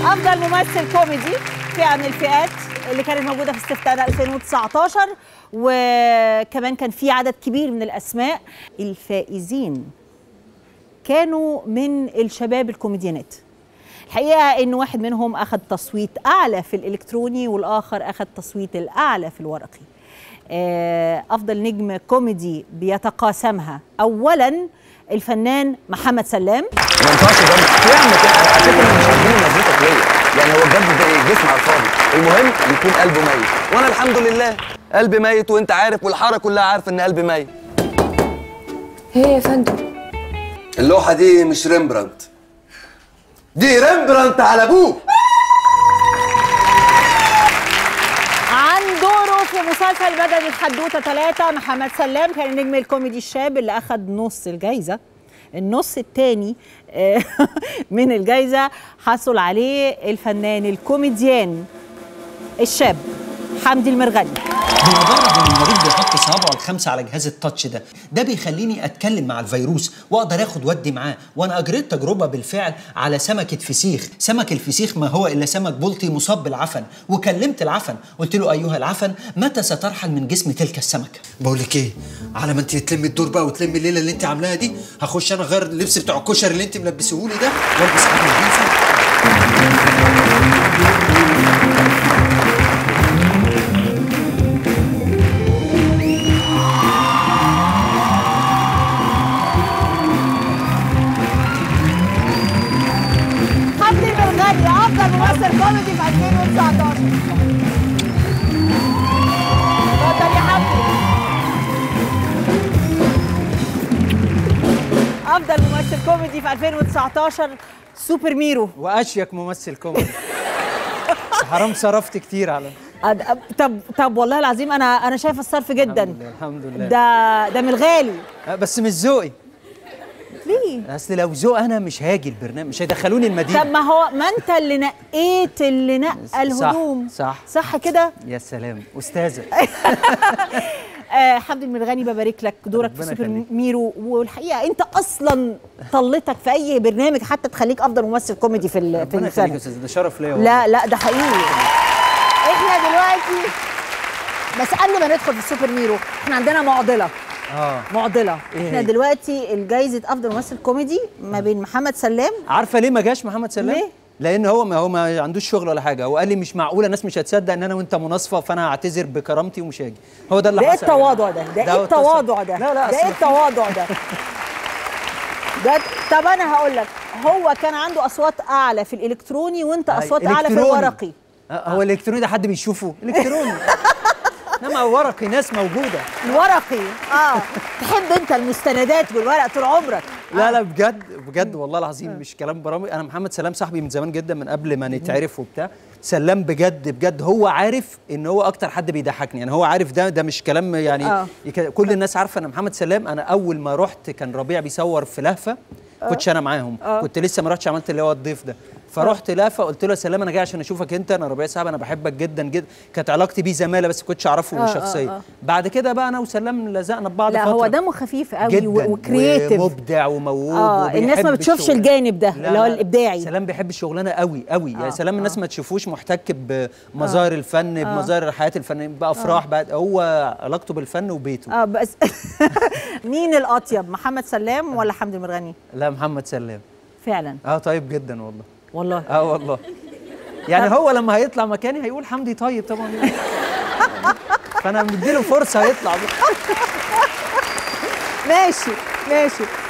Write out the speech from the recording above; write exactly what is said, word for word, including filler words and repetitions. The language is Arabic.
أفضل ممثل كوميدي فئة من الفئات اللي كانت موجودة في استفتاء ألفين وتسعتاشر، وكمان كان في عدد كبير من الأسماء. الفائزين كانوا من الشباب الكوميديانات. الحقيقة إن واحد منهم أخذ تصويت أعلى في الإلكتروني والآخر أخذ تصويت الأعلى في الورقي. أفضل نجم كوميدي بيتقاسمها أولاً الفنان محمد سلام. ما ينفعش ده يعمل كده، على فكره مش عايزين نظبطك ليا، يعني هو بجد ده جسم على الفاضي، المهم يكون قلبه ميت، وانا الحمد لله قلبي ميت وانت عارف والحاره كلها عارفه ان قلبي ميت. ايه يا فندم؟ اللوحه دي مش ريمبرانت، دي ريمبرانت على ابوه. عن دوره في مسلسل بدل الحدوته ثلاثة محمد سلام كان النجم الكوميدي الشاب اللي أخذ نص الجايزة. النص الثاني من الجايزة حصل عليه الفنان الكوميديان الشاب حمدي المرغني. بمجرد ان المريض بيحط صوابعه الخمسه على جهاز التاتش ده ده بيخليني اتكلم مع الفيروس واقدر اخد ودي معاه، وانا اجريت تجربه بالفعل على سمكه فسيخ. سمك الفسيخ ما هو الا سمك بلطي مصاب بالعفن، وكلمت العفن قلت له ايها العفن متى سترحل من جسم تلك السمكه؟ بقول لك ايه، على ما انت تلمي الدور بقى وتلمي الليله اللي انت عاملاها دي، هخش انا غير اللبس بتاع الكشري اللي انت ملبسهولي ده والبس حاجه نظيفه. أفضل ممثل كوميدي في ألفين وتسعتاشر. اتفضل يا حمدي. أفضل ممثل كوميدي في ألفين وتسعتاشر سوبر ميرو. وأشيك ممثل كوميدي. حرام صرفت كتير على طب طب والله العظيم أنا أنا شايفة الصرف جدا. الحمد لله الحمد لله. ده ده من الغالي. بس مش ذوقي. ليه؟ اصل لو ذوق انا مش هاجي البرنامج، مش هيدخلوني المدينه. طب ما هو ما انت اللي نقيت اللي نقى الهدوم. صح صح صح كده؟ يا سلام استاذه. آه حمدي المرغني ببارك لك دورك في سوبر ميرو، والحقيقه انت اصلا طلتك في اي برنامج حتى تخليك افضل ممثل كوميدي في في ربنا يخليك يا استاذ، ده شرف ليا. لا لا ده حقيقي. احنا دلوقتي بس قبل ما ندخل في السوبر ميرو احنا عندنا معضله. اه معضله. إيه احنا هي؟ دلوقتي الجايزه افضل ممثل كوميدي ما بين محمد سلام. عارفه ليه ما جاش محمد سلام؟ ليه؟ لان هو ما هو ما عندوش شغل ولا حاجه، هو قال لي مش معقوله الناس مش هتصدق ان انا وانت مناصفه، فانا هعتذر بكرامتي ومش هاجي. هو ده اللي ده حصل. ايه التواضع ده؟ ده ايه التواضع ده؟ لا لا ده ايه التواضع ده؟ ده طب انا هقول لك، هو كان عنده اصوات اعلى في الالكتروني وانت اصوات اعلى في الورقي. هو الالكتروني ده حد بيشوفه؟ الكتروني. انما ورقي ناس موجوده. الورقي اه تحب انت المستندات والورق طول عمرك. لا لا بجد بجد والله العظيم مش كلام برامج. انا محمد سلام صاحبي من زمان جدا، من قبل ما نتعرف وبتاع. سلام بجد بجد هو عارف ان هو اكتر حد بيضحكني، يعني هو عارف ده ده مش كلام يعني آه. كل الناس عارفه ان محمد سلام. انا اول ما رحت كان ربيع بيصور في لهفه، كنتش انا معاهم، آه. كنت لسه ما رحتش عملت اللي هو الضيف ده، فرحت لهفه قلت له يا سلام انا جاي عشان اشوفك انت، انا ربيع صاحبي انا بحبك جدا جدا. كانت علاقتي بيه زماله بس كنتش اعرفه آه شخصيا. آه آه. بعد كده بقى انا وسلام لزقنا ببعض لا فتره. هو دمه خفيف قوي وكرييتيف ومبدع وموهوب. اه الناس ما بتشوفش الشغل. الجانب ده اللي هو الابداعي. سلام بيحب الشغلانه قوي قوي. آه يعني سلام آه. الناس ما تشوفوش محتك بمظاهر آه الفن، بمظاهر حياه الفن، بافراح آه. بعد هو علاقته بالفن وبيته. اه بس مين الاطيب، محمد سلام ولا حمدي المرغني؟ لا محمد سلام فعلا. اه طيب جدا والله. والله اه والله. يعني هو لما هيطلع مكاني هيقول حمدي طيب طبعا. فانا مديله فرصه هيطلع. ماشي ماشي.